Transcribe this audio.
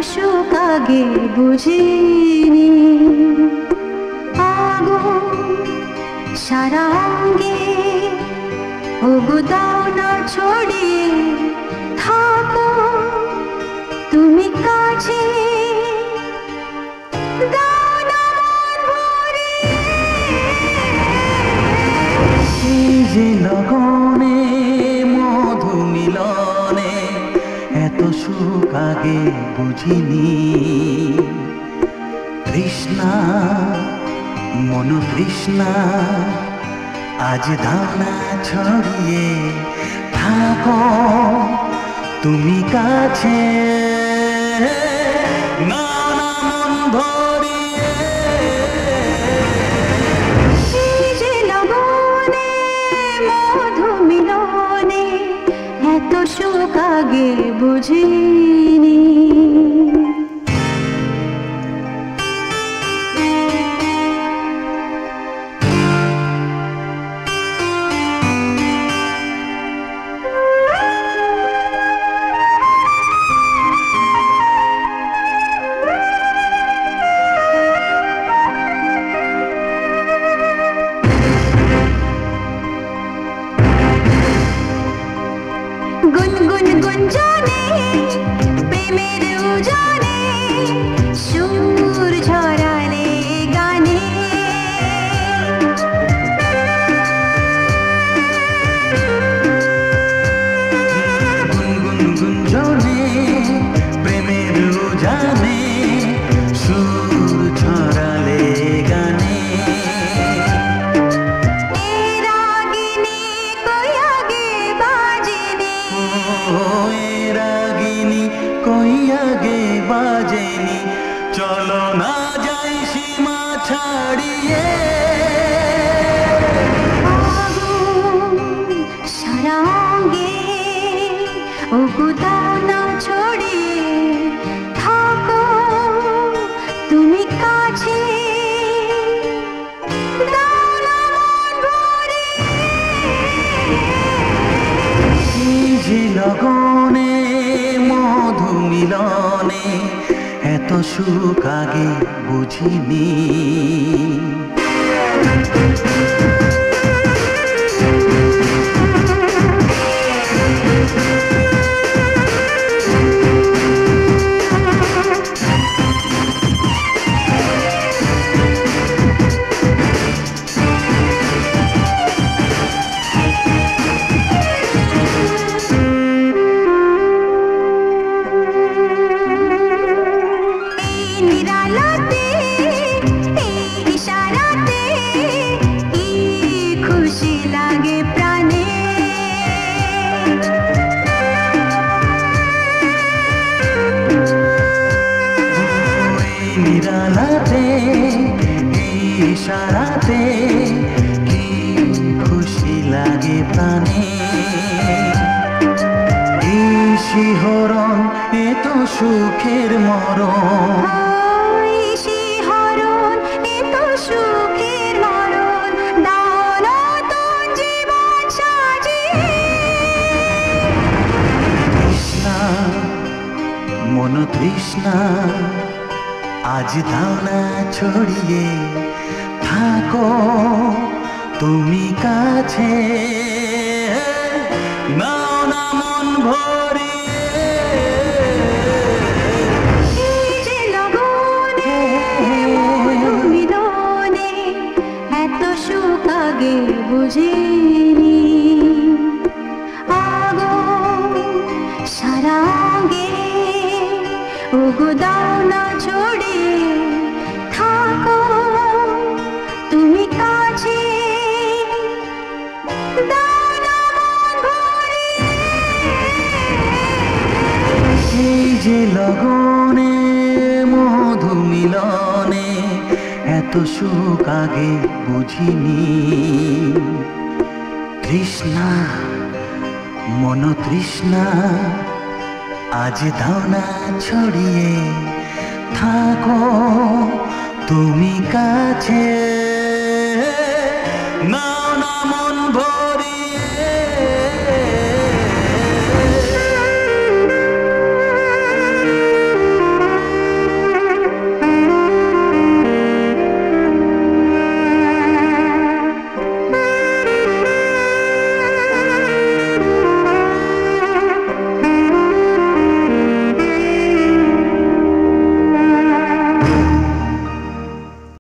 সুখ আগে বুঝিনি। আগুন সারা অঙ্গে, ওগো দাও না ছড়িয়ে, থাকো তুমি কাছে, দাও না মন ভরিয়ে। এই যে লগনে মধু মিলনে এত সুখ আগে বুঝিনি। তৃষ্ণা মন তৃষ্ণা আজ দাও না ছড়িয়ে, থাকো তুমি কাছে, না না মন ভরিয়ে। এই যে লগনে মধু মিলনে এত সুখ আগে বুঝিনি। গুনগুন গুঞ্জনে প্রেমের উজানে সুর ঝরালে গানে। গুনগুন গুঞ্জনে প্রেমের উজানে সুর ছড়ালে গানে। এ রাগিনী কই আগে বাজেনি, এ রাগিনী কই আগে বাজেনি, চলো না যাই সীমা ছাড়িয়ে। আগুন সারা অঙ্গে, ওগো দাও না ছড়িয়ে, থাকো তুমি কাছে, দাও না মন ভরিয়ে। এই যে লগনে মধু মিলনে এত সুখ আগে বুঝিনি। এই নিরালাতে, এই ইশারাতে কি খুশি লাগে প্রাণে। এই নিরালাতে এই ইশারাতে কি খুশি লাগে প্রাণে। এই শিহরণ এ তো সুখের মরণ। ওই শিহরণ এ তো সুখের মরণ, দাও নতুন জীবন সাজিয়ে। তৃষ্ণা মন তৃষ্ণা আজ দাও না ছড়িয়ে, থাকো তুমি কাছে, নাও না মন ভরিয়ে। এই যে লগনে মধু মিলনে এত সুখ আগে বুঝিনি। আগুন সারা অঙ্গে, ওগো দাও না ছড়িয়ে, থাকো তুমি কাছে, দাও না মন ভরিয়ে। এই যে লগনে মধু মিলনে এত সুখ আগে বুঝিনি। তৃষ্ণা মন তৃষ্ণা আজ দাও না ছড়িয়ে, থাকো তুমি কাছে, না